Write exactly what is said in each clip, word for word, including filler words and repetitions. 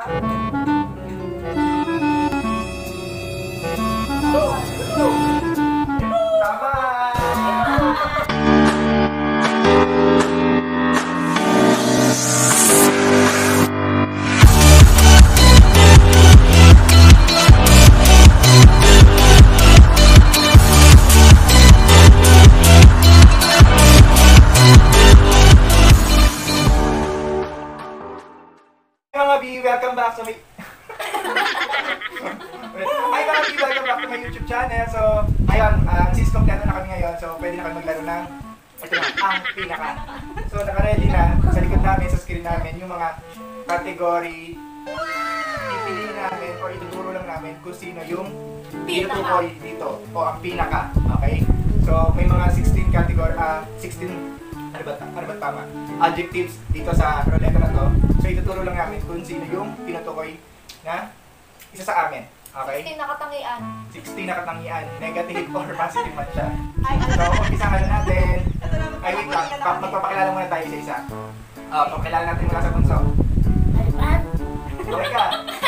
Welcome back to my Hi mga B, welcome back to my YouTube channel. So, ayun, uh, since kompleto na kami ngayon, so pwede na kami maglaro ng ito na, ang pinaka. So, naka-ready na sa likod namin, sa screen namin, yung mga category. Pipiliin namin o ituturo lang namin kung sino yung tinutukoy dito o ang pinaka. Okay? So, may mga sixteen category, uh, sixteen ano ba, ano ba tama? Adjectives dito sa ruleta na to. So, ituturo lang namin kung sino yung tinutukoy na isa sa amin. Okay? sixteen na katangian. sixteen na katangian. Negative or positive man siya. So, umpisahan na natin. Ay, wait lang. Magpapakilala muna tayo isa-isa. Uh, papakilala natin mula sa bunso. Alban. Okay ka.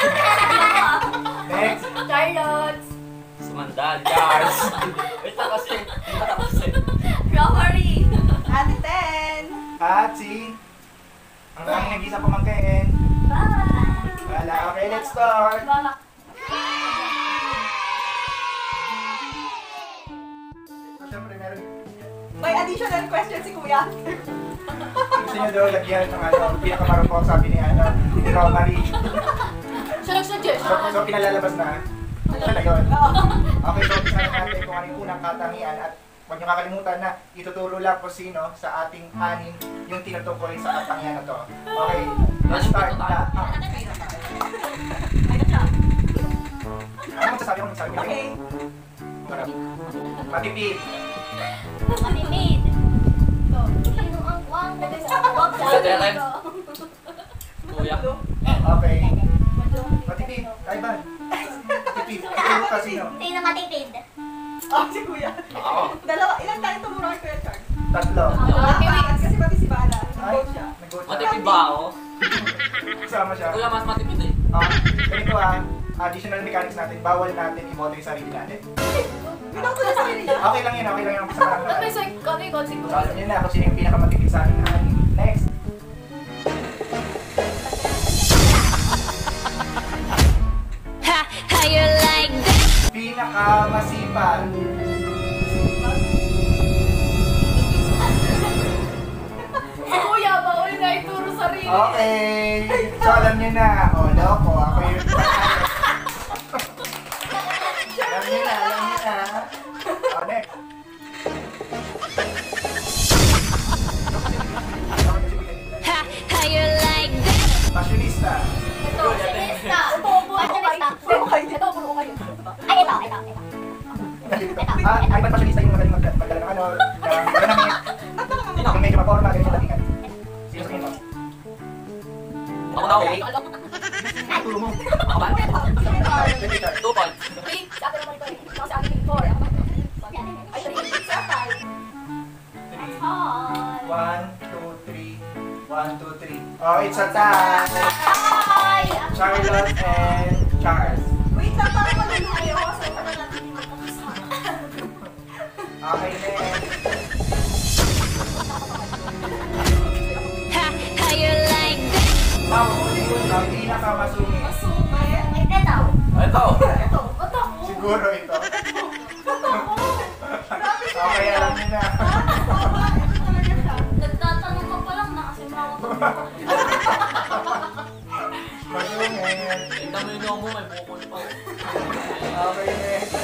Next. Charlotte. Sumandal, Charles. Wait lang kasi. Wait lang kasi. Romery. Ate Ten. At si... ang aming nag-isa pamangkin. Bye. Wala. Okay, let's start. Balak. So, syempre, meron... May additional question si Kuya. Gusto niyo daw lagyan ng ano, pinakamarupok sabi ni ano, ni Romery. Siya nag-suggest. So, so, pinalalabas na. Siya na yun. Okay, so, umpisa natin kung ano yung unang katangian at huwag niyo kakalimutan na ituturo lang kung sino sa ating anim yung tinutukoy sa katangian na to. Okay, let's start na. Ah. Ano magsasabi mo magsasabi? Okay. Matipid. Matimid. Sino ang wang na sa Kuya Terence. Kuya. Okay. Matipid. Kaiban. Matipid. Ituro ka sino? Sino matipid? Oh, si Kuya. Ako. Dalawa, ilan tayo tumuro kay Kuya Char? Tatlo. Ah, kasi pati si Bala. Ay, Nag-vote siya. nag-vote siya. Matipid ba ako? Kasama siya. Kuya, mas matipid eh. Ah, ganito ah, additional mechanics natin, bawal natin i-vote yung sarili natin. Binaw ko na sa kanila. Okay lang yun, okay lang yun. Sa Ba't may parang psych? Ano yung So, consequence? alam nyo na kung sino yung pinakamatipid sa amin na anim. Next. Ha, how you like that? Pinakamasipag. Si Kuya, bawal na ituro sarili. Okay. So, alam nyo na. O, loko. Ako yung... alam nyo na, alam nyo na. O, next. Ha, how you like that? Fashionista. Ito, sinista. Ito, fashionista. Ito, puro kayo. Ay, ito, ito, ito. Ah, ay, ba't fashionista yung magaling mag- magdala ng ano? ng ganamit? Yung medyo maporma, ganyan yung datingan. Sino sa inyo? Ako na ako. Okay. Tulo mo. Ako ba? Twenty chart. Two points. Three, sa akin naman ito eh. Ako sa akin yung four. Ako naman. Ay, three. Sa five. Three. Hi. One, two, three. One, two, three. Oh, it's a tie. Hi. Charlotte and Charles. Wait lang, parang maluluyo ako sa ito na natin yung magkakasama. Okay, next. Ha, how you like that? Ang ang pinakamasungit. Masungit. Ay, ito. Ito. Ito. Ito. Siguro ito. Okay, alam niyo na. Ito talaga siya. Nagtatanong ka pa lang na kasi mawag Masungit. Tignan mo yung mo, may bukol pa. Okay, next.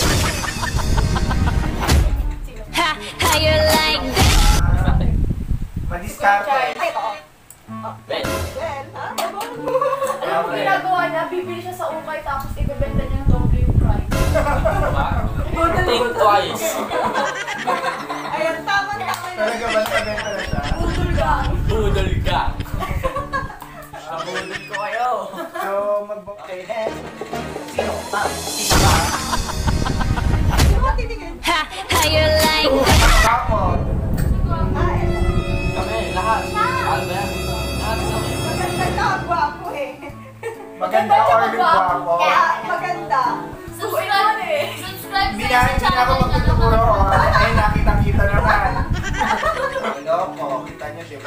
Ha, how you like that? Ah, Madiskarte. Ay, ito. Ben. Well, ha? Alam mo, ginagawa niya, bibili siya sa ukay tapos ibebenta niya ng doble yung price. Diba? Think twice. Ayan, tama-tama yun. Talaga ba sa benta na siya? Budol ka. Budol ka. Nabudol ko kayo. So, mag-book kayo next. Sino? Ah, pinaka. Sino ba titingin? Ha, how you like that? Couple. Ah, ito. Kami, lahat. Ano ba yan? Lahat kami. Maganda ka, gwapo eh. Maganda or gwapo? Kaya, Maganda. subscribe eh. Subscribe Hindi sa na, hindi na ako channel niya magtuturo. naman. Oh, eh, nakita-kita naman. Loko, kita nyo, di ba?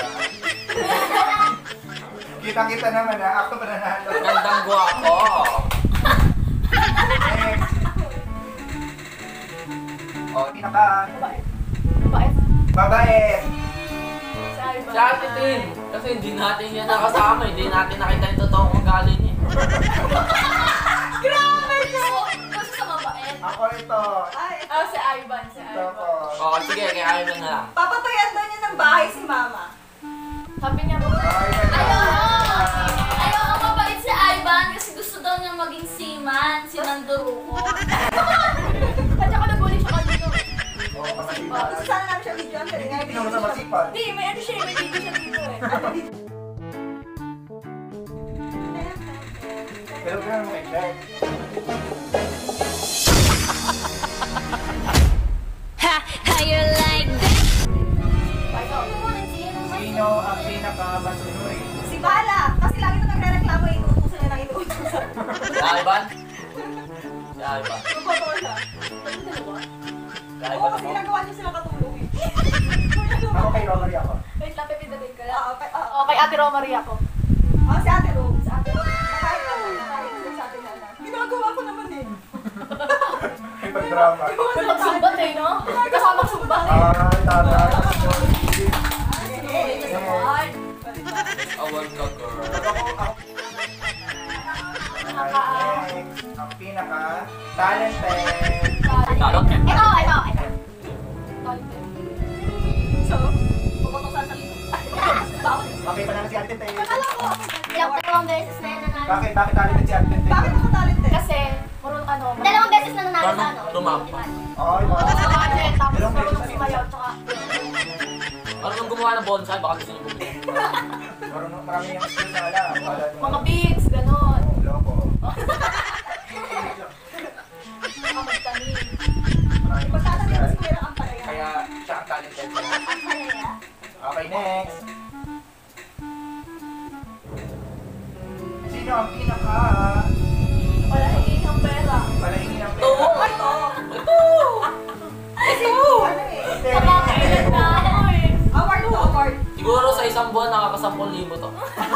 Kita-kita naman ha, ako pa nanalo. Gandang gwapo. Next. O, pinaka, Babae. Babae. babae. Si Ivan. Si Ate Tin. Kasi hindi natin yan nakasama. Hindi natin nakita yung totoong ugali niya. Grabe ko! Kasi sa mabait. Ako ito. Ay, Ah, si Ivan. Si Ito Ivan. ko. Oo, sige, kaya ayaw na lang. papatayan daw niya ng bahay si Mama. Sabi niya mo. Okay, ganda. Ayaw! Ayaw ang mabait si Ivan kasi gusto daw niya maging seaman. Si Nanduruko. At saka nabuli siya kanino. Oo, masipag. Gusto sana namin siya videoan kasi nga Hindi naman sa masipag. Hindi, may ano siya. May video siya dito eh. Pero pero mo kay Jack. Ha, how you like that? Sino ang pinaka-masunurin? Si Bala. Kasi lagi na nagre-reklamo, inuutusan niya ng inuutusan. Si Ivan? Si Ivan. Totoo siya. Si Oo, Ivan kasi ako. ginagawa niya sila katulog eh. Ako kay Romery ako. Wait lang, pipindutin ko lang. Oo, kay- oo. Oh, kay Ate Romarie ako. Ah, si Ate Rose. Si Ate Rose. Nakahit na lang. Nakahit na sa atin na. Ginagawa ko naman eh. May pag-drama. Magsumbat eh, no? Kasama sumbat eh. Ay, tama. Ay, niya sa heart. Awal ka, girl. Ako, ako. Next, ang pinaka-talented. Talo? Ito, ito, ito. So, Puputok sa salito. Bawal. Okay pa naman si Ate Tay. alam ko. Ilang dalawang beses na yan nanalo. Bakit? Bakit talented si Ate Tay? Bakit ako talented? Kasi, puro ano. Dalawang beses na nanalo sa ano. Tumapa. Ay, Oo, bakit? sa budget. Tapos Dalawang beses marunong na sumayaw. Tsaka, Marunong gumawa ng bonsai, baka gusto niyo bumili. Marunong marami yung skills na alam. Akala nyo. mga beats, ganon. Oo, loko. Mga magtanim. Maraming Pagtatabi ko skills si Kuya ang palaya. Kaya siya ang talented. Ang palaya. Okay, next. Sino ang pinaka Wala hingin ng pera. palahingin ng Oo! pera? Ito! Ito! Kasi ano eh. Nakakailan na ako eh. Award to award. Siguro sa isang buwan nakakasampung libo to.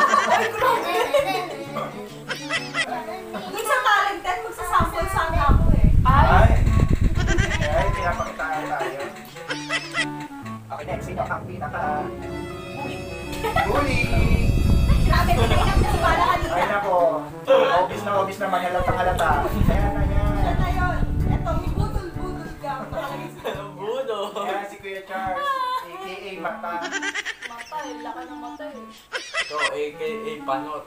Minsan talented, magsasample sana ako eh. Ay, Ay. Ay, pinapakitaan tayo. Okay, next. Sino ang pinaka bully? Grabe, tinignan niya si Bala kanina. Ay, nako. Obvious na obvious naman. Halatang halata. Ayan na yan. Yan na yun. Eto, budol-budol ka. Nakalagay sa Budo! Ayan si Kuya Charles. A K A Mata. mata eh. Laki ng mata eh. Ito, A K A Panot.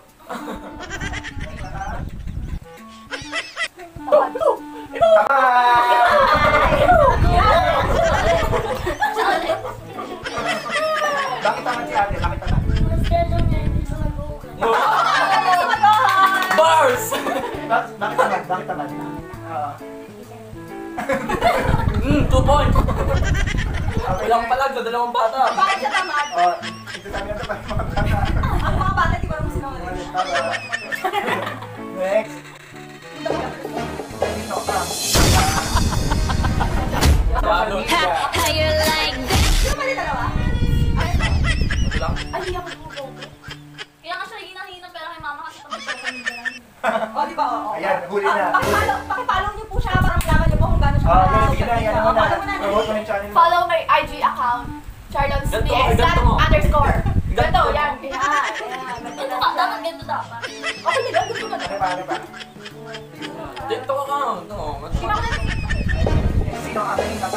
Bakit naman si ate? Bakit naman? Bars! Bakit bakit naman? Bakit naman? Oo. Hmm, two points! Okay, Walang next. palag sa dalawang bata. Bakit siya tamad? Oh, ito sabi natin pa mga bata. Ang mga bata, di ba naman sila Umalis ka ba? Next. Sino ka? Lalo. Ha, how you like that? Sino ba yung dalawa? Ito lang. Ay, hindi ako tulog. Kaya nga siya hinang-hinang pera kay mama kasi pag-pagpagpagpagpagpag. O, di ba? Oo. Ayan, huli na. Ah, pakipalo, pakipalo niyo po siya para malaman niyo po kung gaano siya Ah, kalala. yes, sige na, yan mo na. Follow mo na. Promote mo na yung channel mo. Follow my I G account. Charlotte Ganito, P X ganito mo. underscore. Ganito. Ganito, yan. Yan. Yan. Ganito ka. Dapat ganito dapat. Okay, nila. Ganito ka. Ano ba, ano ba? Dito ka ka. Ito, Sino ka na? Sino ang pinaka?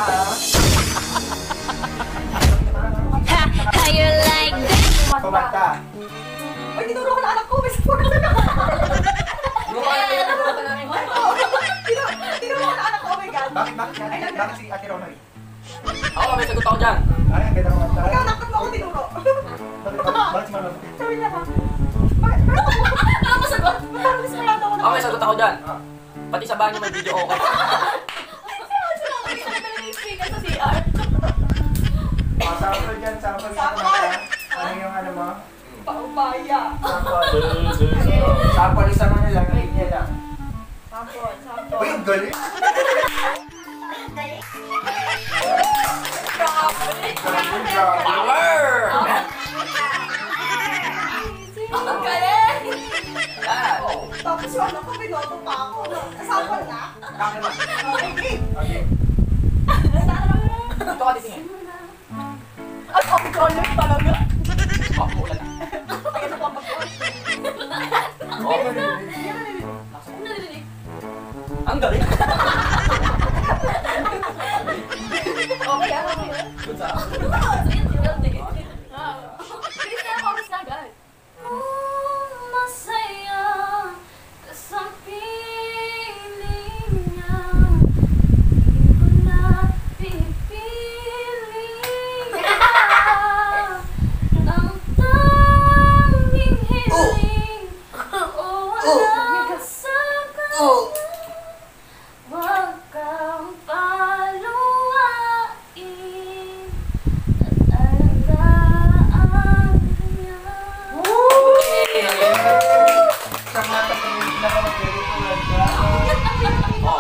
Ha, how you like that? Kumanta. Uy, tinuro ko na anak ko. May support na ako. Gumawa na kayo ng mata namin. Tinuro ko na anak ko. Oh my God. Bakit, bakit, bakit, bakit si Ate Ronoy? Ako, may sagot ako dyan. Ay, ang ganda kumanta. Ikaw, nakot mo ako tinuro. Bakit, bakit, bakit si Marlon? Sabi niya ha? Bakit? Bakit? Ano mo sagot? Parang gusto mo yata ako na. Ako, may sagot ako dyan. Ah, Pati sa banyo may video okay. Speaker sa C R. ah, sample dyan, sample sa kumanta. Ano yung ano mo? Paubaya. Sample. Sample isa man lang, linya lang. Sample, sample. Uy, ang galing! Galing, grabe. Power! Ang galing! Yan. Tapos yung ano ko, binoto pa ako. Sample na? Akin na. Okay. Okay. Ito ka titingin. At ako color talaga. Oh, ulan na. Kaya na pa mag-color. Oh, Narinig. ang galing. Okay, ano ko yun? Good sa Bilis na ako, bilis na agad. Masaya ka sa piling niya. Hindi ko na pipiling ang tanging hiling. O wala sa kanya. Huwag kang paluwain at alagaan niya. Sa mga tapos na ka mag-record ka. Oh.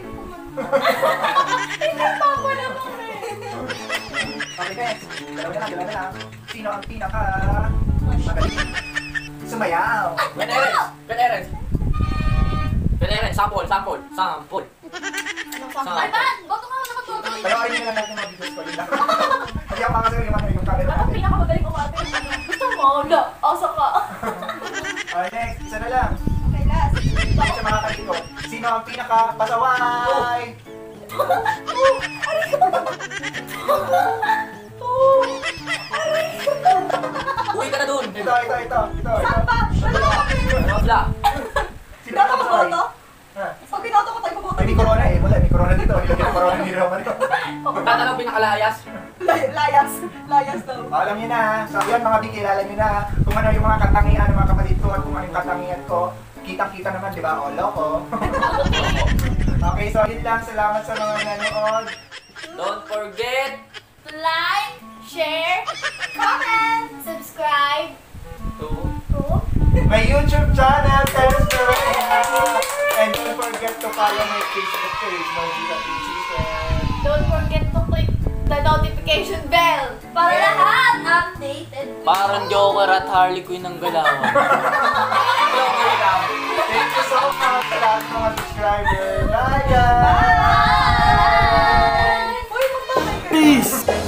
Papa naman eh. Okay, next. Dalawa na lang, dalawa na lang. Sino ang pinaka magaling sumayaw? Ben Erens. Ben Erens. Ben Erens. Sample, sample, sample. Anong Sa- sample? Ay, man! Boto ka ako nakatuto. Panoorin nyo lang natin mga videos ko. Yun lang. Hindi ako makasama yung, ano, yung camera Anong natin. pinakamagaling umate? Gusto mo? Wala. Asa ka. Okay, next. Isa na lang. Okay, last. Hindi siya makakaligo. Sino ang pinaka pasaway? Uwi ka na dun. Ito, ito, ito. Ito, ito. Saan pa? Dalawa kami. Wala. Sino ang Binoto ko pasaway? boto? Ha? Pag binoto ko tayo, boboto. Ay, may corona eh. Wala, may corona dito. Hindi may corona ni Roman. Tatanong pinakalayas. Lay- Layas. Layas daw. Alam niyo na, ha? So yun mga big, kilala niyo na kung ano yung mga katangian ng mga kapatid ko at kung ano yung katangian ko. Kitang-kita naman, di ba? O, loko. Okay, so yun lang. Salamat sa mga nanood. Don't forget To like, share, comment, subscribe to to My YouTube channel, Terence Perez. And don't forget to follow my Facebook page, Margita Pichisen. Don't forget to click the notification bell para lahat updated. parang Joker at Harley Quinn ng galawan. Joker lang. Thank you so much sa lahat ng mga subscribers. Bye, guys! Bye! Uy, magpapay ka. Peace!